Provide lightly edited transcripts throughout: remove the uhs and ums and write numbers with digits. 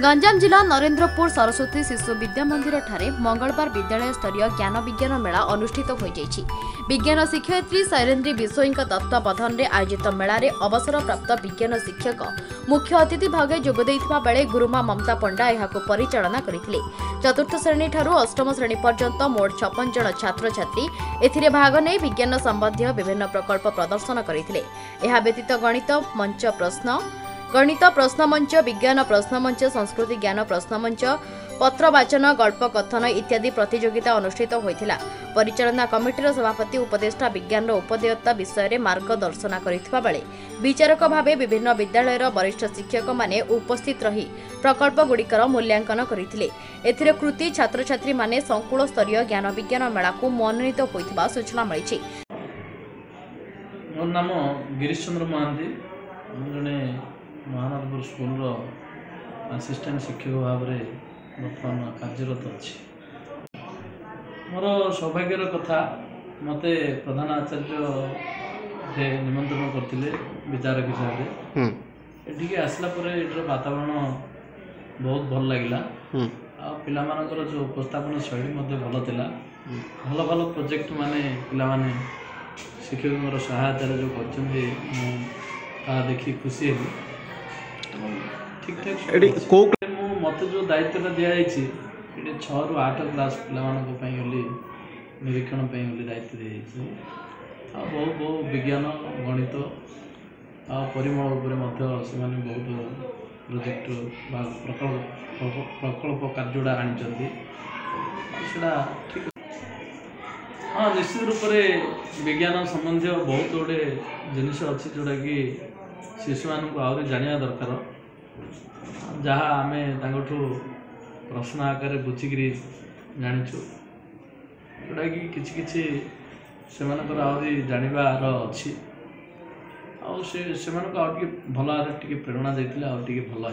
गंजाम जिला नरेंद्रपुर सरस्वती शिशु विद्या मंदिर ठारे मंगलवार विद्यालय स्तरीय ज्ञान विज्ञान मेला अनुष्ठित हो जाइछि। विज्ञान शिक्षयित्री शैलेन्द्री विशोई तत्वावधान में आयोजित मेलार अवसर प्राप्त विज्ञान शिक्षक मुख्य अतिथि भागे जोगदेइथिबा बेले गुरुमा ममता पंडा एहाको परिचालना करथिले। चतुर्थ श्रेणी ठारू अष्टम श्रेणी पर्यंत मोट 56 जन छात्र छात्री एथिरे भाग नै विज्ञान संबंधी विभिन्न प्रकल्प प्रदर्शन करथिले। एहा व्यतीत गणित प्रश्न मंच, विज्ञान प्रश्न मंच, संस्कृति ज्ञान प्रश्न मंच, पत्र वाचन, गल्प कथन इत्यादि प्रतियोगिता अनुष्ठित होइथिला। परिचालना कमिटीर सभापति उपदेष्टा विज्ञान उपदेयता विषय में मार्गदर्शन करथिबा बेले विचारक भावे विभिन्न विद्यालयर वरिष्ठ शिक्षक माने उपस्थित रही प्रकल्प गुड़िकर मूल्यांकन करथिले। एथिरे कृति छात्र छात्री माने संकुल स्तरीय ज्ञान विज्ञान मेला को मनोनीत होइथिबा सूचना मिलिछि। मोर नाम गिरीश चंद्र महांती, जने महानदपुर स्कूल असिस्टेंट शिक्षक भाव में बर्तमान कार्यरत अच्छी। मोर सौभाग्यर कथा मते प्रधान आचार्य निमंत्रण करते विचारक हिसाब से ये आसला वातावरण बहुत भल लगे। पिलामानकर जो उपस्थापन शैली भल था, भल भल प्रोजेक्ट माने पिला माने शिक्षक सहायतार जो कर देखी खुशी है। ठीक ठाक मत जो दायित्व दिखाई 6 ରୁ 8 क्लास पिलानी निरीक्षण दायित्व दी बहुत बहुत विज्ञान गणित परिमल से बहुत प्रोजेक्ट प्रकल्प कार्योड़ा आनी। हाँ, निश्चित रूप से विज्ञान संबंधी बहुत गुड़े जिनिस अच्छी जोटा कि शिशु मानक आहरी जाना दरकार, जहाँ आम प्रश्न आकार बुझिकी जाचु, जोटा कि किसी से आहरी जानवर अच्छी भल टे प्रेरणा देते आगे भल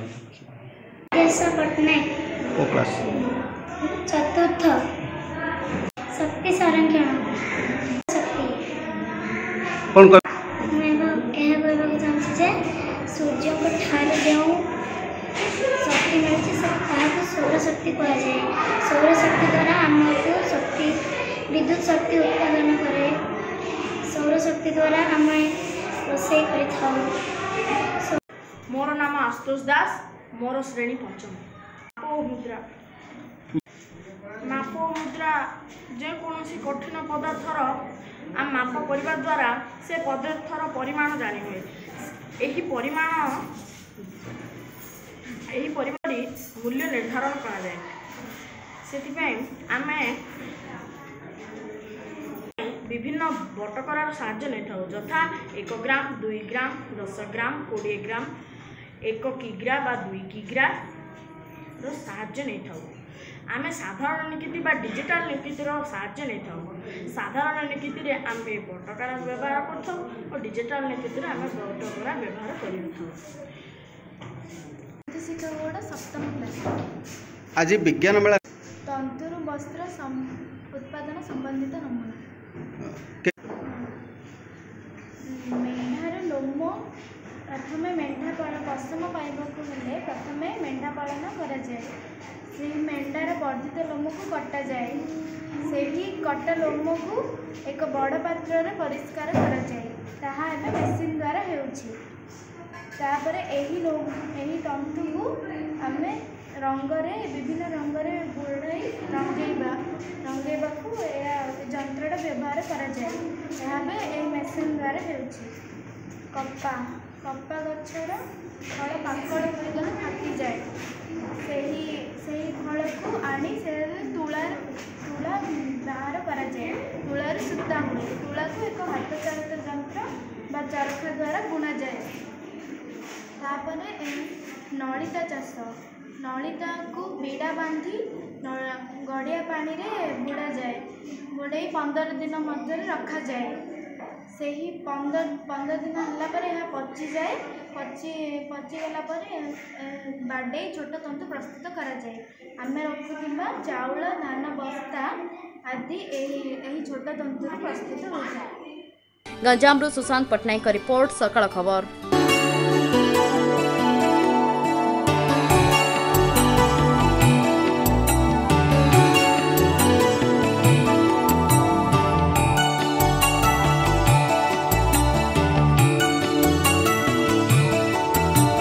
चतुर्थ शक्ति संरक्षण सूर्य को जो शक्ति मिली सौर शक्ति कह जाए। सौर शक्ति द्वारा आमको शक्ति विद्युत शक्ति उत्पादन करे। सौर शक्ति द्वारा आम रोषे कर। मोर नाम आशुतोष दास, मोर श्रेणी पंचम। माप मुद्रा जेकोसी कठिन पदार्थर आम माप करने द्वारा से पदार्थर परिमाण जानी हुए। यही परिमाण मूल्य निर्धारण करा जाए। आम विभिन्न बटकर साहाय्य नहीं था, यथा 1 ग्राम, 2 ग्राम, 10 ग्राम, 20 ग्राम, 1 किग्रा बा 2 किग्रा साहाय्य नहीं था। आम साधारण निकिति बा डिजिटल निकितिर साहाय्य नहीं था। साधारण निकिति रे आम बटकार व्यवहार करथौ और डिजिटल निकिति रे आम बटकार व्यवहार करिथौ। शिक्षक बोर्ड सप्तम क्लास। आज विज्ञान मेला तंतुर वस्त्र उत्पादन संबंधित नमूना। मेढ़ार लोम प्रथम मेढ़ा पशम पाइबाकू हेले प्रथम मेढ़ा पालन करा जाए। से मेढ़ार वर्धित लोम को कटा जाए। से कटा लोम को एक बड़ पात्र में परिष्कार करा जाए। ताहा एबे मेसिन द्वारा हेउछि। तापर एही तंतु को आम रंगरे विभिन्न रंगरे गुड़ाई रंगेबा को यंत्र व्यवहार करा जाए। यहाँ मेसिन द्वारा हेउछि। कपा गछर फल पाकड़ होगले फाटी जाए। से फल को आनी से तुला बाहर करा जाए। तुलार सूता हुए। तुला को एक हाथ चालित यंत्र बा चरखा द्वारा बुना जाए। तापरे नलिता चाष, नलिता को बीड़ा बांधी गड़िया पानी रे बुड़ा जाए। बुड़े 15 दिन मध्य रखा जाए। से ही 15 दिन है यह पची जाए। पचिगला बाडे छोट तंतु प्रस्तुत करा जाए। आम रखुवा चाउल धान बस्ता आदि यही छोट तंतु प्रस्तुत हो जाए। गंजाम सुशांत पटनायक रिपोर्ट, सकाळ खबर।